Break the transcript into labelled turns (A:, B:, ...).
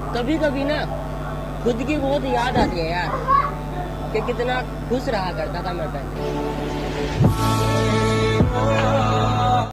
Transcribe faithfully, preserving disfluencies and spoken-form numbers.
A: कभी कभी ना खुद की बहुत याद आती है यार कि कितना खुश रहा करता था मैं पहले।